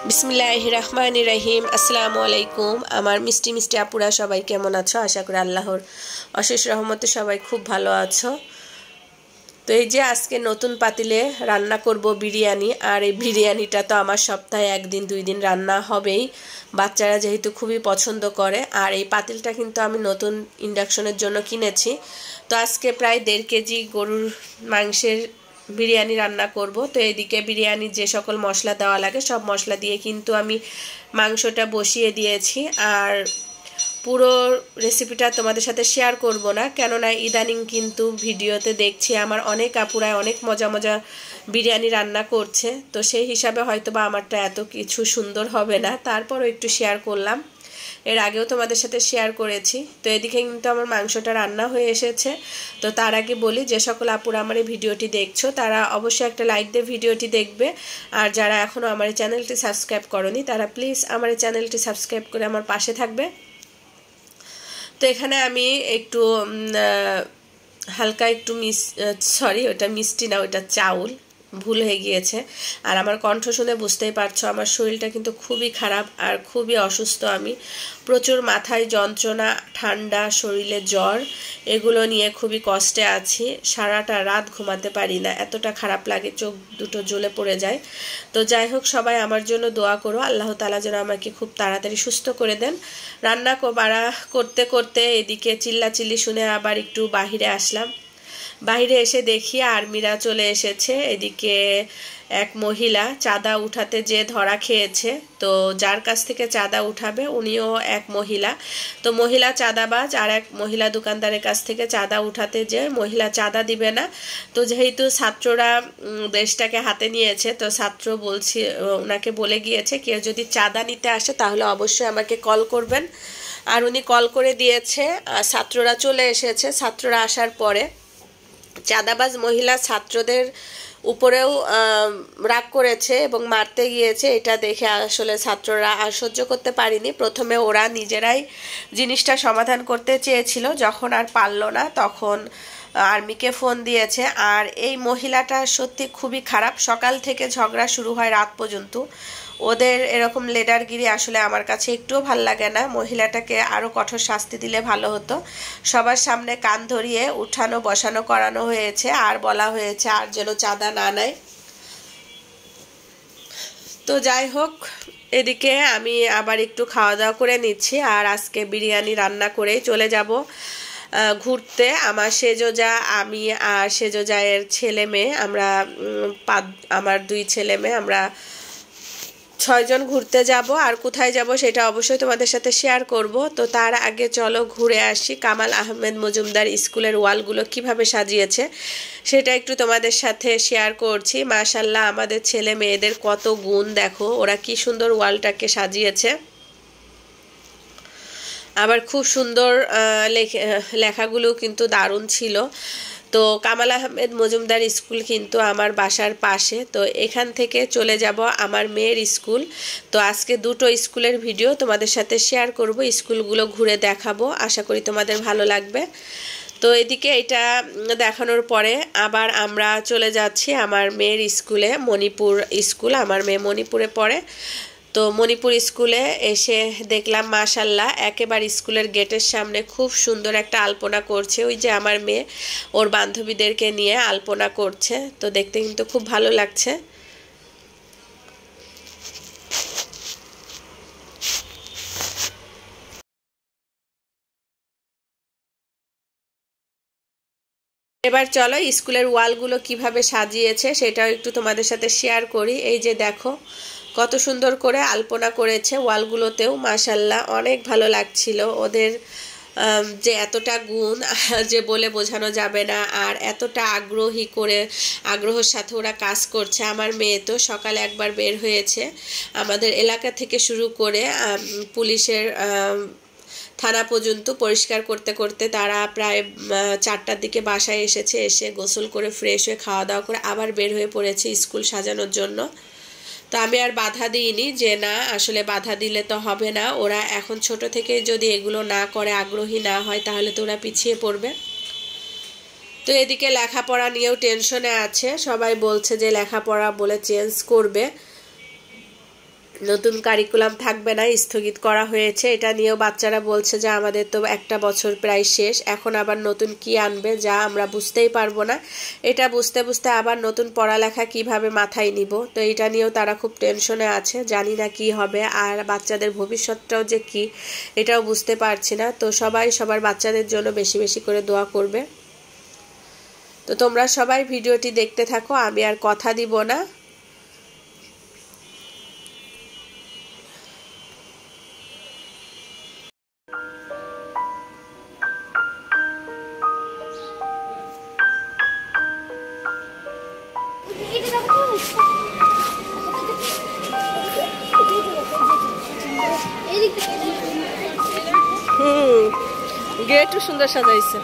বিসমিল্লাহির রহমানির রহিম। আসসালামু আলাইকুম। আমার মিষ্টি মিষ্টি আপুরা সবাই কেমন আছো? আশা করি আল্লাহর অশেষ রহমতে সবাই খুব ভালো আছো। তো এই যে আজকে নতুন পাতিলে রান্না করব বিরিয়ানি। আর এই বিরিয়ানিটা তো আমার সপ্তাহে একদিন দুই দিন রান্না হবেই, বাচ্চারা যেহেতু খুবই পছন্দ করে। আর এই পাতিলটা কিন্তু আমি নতুন ইন্ডাকশনের জন্য কিনেছি। তো আজকে প্রায় 1.5 কেজি গরুর মাংসের বিরিয়ানি রান্না করব। তো এদিকে বিরিয়ানির যে সকল মশলা দেওয়া লাগে সব মশলা দিয়ে কিন্তু আমি মাংসটা বসিয়ে দিয়েছি। আর পুরো রেসিপিটা তোমাদের সাথে শেয়ার করব না, কেননা ইদানিং কিন্তু ভিডিওতে দেখছি আমার অনেক আপুরাই অনেক মজা মজা বিরিয়ানি রান্না করছে। তো সেই হিসাবে হয়তো বা আমারটা এত কিছু সুন্দর হবে না, তারপরও একটু শেয়ার করলাম। এর আগেও তোমাদের সাথে শেয়ার করেছি। তো এদিকে কিন্তু আমার মাংসটা রান্না হয়ে এসেছে। তো তার আগে বলি, যে সকল আপুরা আমার এই ভিডিওটি দেখছো তারা অবশ্যই একটা লাইক দিয়ে ভিডিওটি দেখবে। আর যারা এখনও আমার এই চ্যানেলটি সাবস্ক্রাইব করনি তারা প্লিজ আমার এই চ্যানেলটি সাবস্ক্রাইব করে আমার পাশে থাকবে। তো এখানে আমি একটু হালকা একটু ওটা মিষ্টি না, ওটা চাউল, ভুল হয়ে গিয়েছে। আর আমার কণ্ঠ শুনে বুঝতেই পারছো আমার শরীরটা কিন্তু খুবই খারাপ আর খুবই অসুস্থ। আমি প্রচুর মাথায় যন্ত্রণা, ঠান্ডা, শরীরে জ্বর, এগুলো নিয়ে খুবই কষ্টে আছি। সারাটা রাত ঘুমাতে পারি না, এতটা খারাপ লাগে, চোখ দুটো জ্বলে পড়ে যায়। তো যাই হোক, সবাই আমার জন্য দোয়া করো, আল্লাহ তাআলা যেন আমাকে খুব তাড়াতাড়ি সুস্থ করে দেন। রান্না করতে করতে এদিকে চিল্লাচিল্লি শুনে আবার একটু বাহিরে আসলাম। বাইরে এসে দেখি আর্মিরা চলে এসেছে। এদিকে এক মহিলা চাঁদা উঠাতে যে ধরা খেয়েছে। তো যার কাছ থেকে চাঁদা উঠাবে উনিও এক মহিলা। তো মহিলা চাঁদাবাজ আর এক মহিলা দোকানদারের কাছ থেকে চাঁদা উঠাতে যে মহিলা চাঁদা দিবে না। তো যেহেতু ছাত্ররা দেশটাকে হাতে নিয়েছে, তো ছাত্র ওনাকে বলে গিয়েছে কেউ যদি চাঁদা নিতে আসে তাহলে অবশ্যই আমাকে কল করবেন। আর উনি কল করে দিয়েছে, ছাত্ররা চলে এসেছে। ছাত্ররা আসার পরে চাঁদাবাজ মহিলা ছাত্রদের উপরেও রাগ করেছে এবং মারতে গিয়েছে। এটা দেখে আসলে ছাত্ররা আর সহ্য করতে পারেনি। প্রথমে ওরা নিজেরাই জিনিসটা সমাধান করতে চেয়েছিল, যখন আর পারল না তখন আর্মিকে ফোন দিয়েছে। আর এই মহিলাটা সত্যি খুবই খারাপ। সকাল থেকে ঝগড়া শুরু হয় রাত পর্যন্ত। ওদের এরকম লিডারগিরি আসলে আমার কাছে একটুও ভাল লাগে না। মহিলাটাকে আরও কঠোর শাস্তি দিলে ভালো হতো। সবার সামনে কান ধরিয়ে উঠানো বসানো করানো হয়েছে আর বলা হয়েছে আর যেন চাঁদা না নেয়। তো যাই হোক, এদিকে আমি আবার একটু খাওয়া দাওয়া করে নিচ্ছি। আর আজকে বিরিয়ানি রান্না করেই চলে যাব ঘুরতে। আমার সেজোজা, আমি আর সেজোজায়ের ছেলে মেয়ে, আমার 2 ছেলে মেয়ে, আমরা 6 জন ঘুরতে যাব। আর কোথায় যাব সেটা অবশ্যই তোমাদের সাথে শেয়ার করব। তো তার আগে চলো ঘুরে আসি। কামাল আহমেদ মজুমদার স্কুলের ওয়ালগুলো কিভাবে সাজিয়েছে সেটা একটু তোমাদের সাথে শেয়ার করছি। মাশাআল্লাহ, আমাদের ছেলে মেয়েদের কত গুণ দেখো, ওরা কি সুন্দর ওয়ালটাকে সাজিয়েছে। আবার খুব সুন্দর লেখাগুলো কিন্তু দারুণ ছিল। তো কামাল আহমেদ মজুমদার স্কুল কিন্তু আমার বাসার পাশে। তো এখান থেকে চলে যাব আমার মেয়ের স্কুল। তো আজকে 2টো স্কুলের ভিডিও তোমাদের সাথে শেয়ার করব, স্কুলগুলো ঘুরে দেখাবো, আশা করি তোমাদের ভালো লাগবে। তো এদিকে এটা দেখানোর পরে আবার আমরা চলে যাচ্ছি আমার মেয়ের স্কুলে, মণিপুর স্কুল। আমার মেয়ে মণিপুরে পড়ে। তো মণিপুর স্কুলে এসে দেখলাম মাশাআল্লাহ একেবারে স্কুলের গেটের সামনে খুব সুন্দর একটা আলপনা করছে। ওই যে আমার মেয়ে ওর বান্ধবীদেরকে নিয়ে আলপনা করছে। তো দেখতে কিন্তু খুব ভালো লাগছে। এবার চলো স্কুলের ওয়ালগুলো কিভাবে সাজিয়েছে সেটাও একটু তোমাদের সাথে শেয়ার করি। এই যে দেখো কত সুন্দর করে আলপনা করেছে ওয়ালগুলোতেও, মাশাআল্লাহ অনেক ভালো লাগছিল। ওদের যে এতটা গুণ যে বলে বোঝানো যাবে না। আর এতটা আগ্রহের সাথে ওরা কাজ করছে। আমার মেয়ে তো সকালে একবার বের হয়েছে, আমাদের এলাকা থেকে শুরু করে পুলিশের থানা পর্যন্ত পরিষ্কার করতে করতে তারা প্রায় 4টার দিকে বাসায় এসেছে। এসে গোসল করে ফ্রেশ হয়ে খাওয়া দাওয়া করে আবার বের হয়ে পড়েছে স্কুল সাজানোর জন্য। তো আমি আর বাধা দিইনি, যে না আসলে বাধা দিলে তো হবে না। ওরা এখন ছোট থেকে যদি এগুলো না করে, আগ্রহী না হয়, তাহলে তো ওরা পিছিয়ে পড়বে। তো এদিকে লেখাপড়া নিয়েও টেনশনে আছে। সবাই বলছে যে লেখাপড়া বলে চেঞ্জ করবে। নতুন কারিকুলাম থাকবে না, স্থগিত করা হয়েছে। এটা নিয়েও বাচ্চারা বলছে যে আমাদের তো একটা বছর প্রায় শেষ, এখন আবার নতুন কি আনবে যা আমরা বুঝতেই পারবো না। এটা বুঝতে বুঝতে আবার নতুন পড়ালেখা কিভাবে মাথায় নিব, তো এটা নিয়েও তারা খুব টেনশনে আছে। জানি না কি হবে, আর বাচ্চাদের ভবিষ্যৎটাও যে কি এটাও বুঝতে পারছি না। তো সবাই সবার বাচ্চাদের জন্য বেশি বেশি করে দোয়া করবে। তো তোমরা সবাই ভিডিওটি দেখতে থাকো, আমি আর কথা দিব না। গেটও সুন্দর সাজাইছে।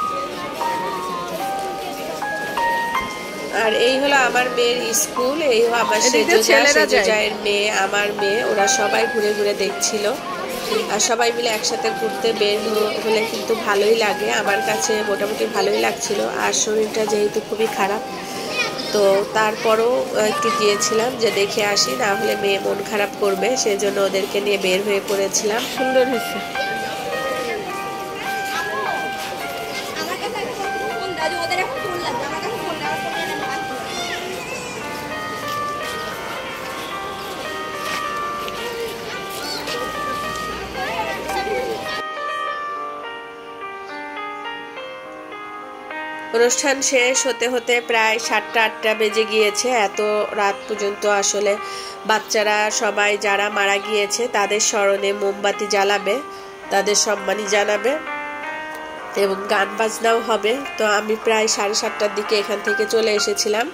আর এই হলো আমার মেয়ের স্কুল, এই হলো আমার সেজোজায়ের মেয়ে, আমার মেয়ে। ওরা সবাই ঘুরে ঘুরে দেখছিল, আর সবাই মিলে একসাথে ঘুরতে বের হলে কিন্তু ভালোই লাগে। আমার কাছে মোটামুটি ভালোই লাগছিল। আর শরীরটা যেহেতু খুবই খারাপ, তো তারপরও একটু গিয়েছিলাম যে দেখে আসি, না হলে মেয়ে মন খারাপ করবে, সেজন্য ওদেরকে নিয়ে বের হয়ে পড়েছিলাম। সুন্দর হয়েছে। অনুষ্ঠান শেষ হতে হতে প্রায় 7টা-8টা বেজে গিয়েছে। এত রাত পর্যন্ত আসলে বাচ্চারা সবাই যারা মারা গিয়েছে তাদের স্মরণে মোমবাতি জ্বালাবে, তাদের সম্মানী জানাবে এবং গান বাজনাও হবে। তো আমি প্রায় 7:30টার দিকে এখান থেকে চলে এসেছিলাম।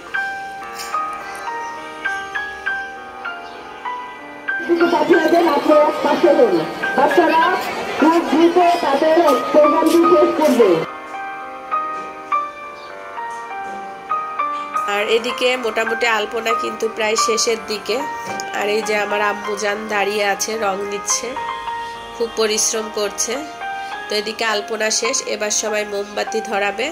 আর এদিকে মোটামুটি আলপনা কিন্তু প্রায় শেষের দিকে। আর এই যে আমার আম্মুজান দাঁড়িয়ে আছে, রং দিচ্ছে, খুব পরিশ্রম করছে। তো এদিকে আলপনা শেষ, এবার সবাই মোমবাতি ধরাবে।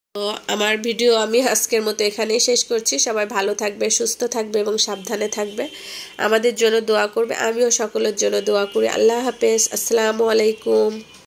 তো আমার ভিডিও আমি আজকের মতো এখানেই শেষ করছি। সবাই ভালো থাকবে, সুস্থ থাকবে এবং সাবধানে থাকবে। আমাদের জন্য দোয়া করবে, আমিও সকলের জন্য দোয়া করি। আল্লাহ হাফেজ, আসসালামু আলাইকুম।